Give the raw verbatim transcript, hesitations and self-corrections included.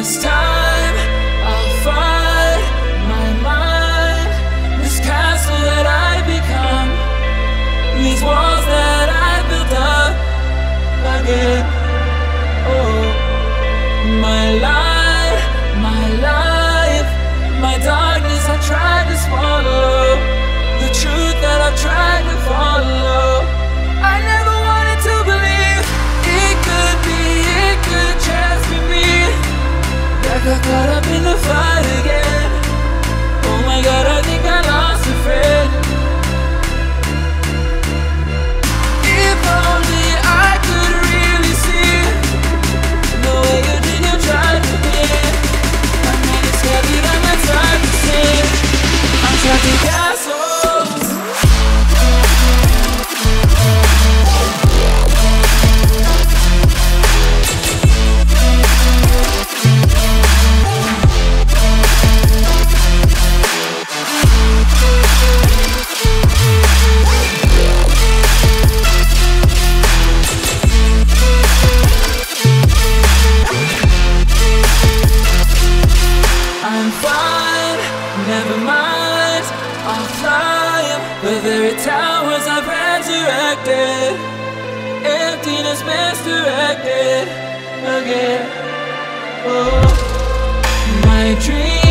This time I'll fight my mind, this castle that I become, these walls that I built up again. Oh, my light, my life, my darkness I tried to swallow, the truth that I've tried to follow. I never wanted to believe it could be, it could just be me. I got caught up in the fight again. Oh my God, I think I lost a friend. If only I could really see the way you did, you tried to be. I made it scary and that's hard to see. I'm trapped in castles. I'm fine, never mind, I'll climb the very towers I've resurrected. Emptiness misdirected again. Oh, my dream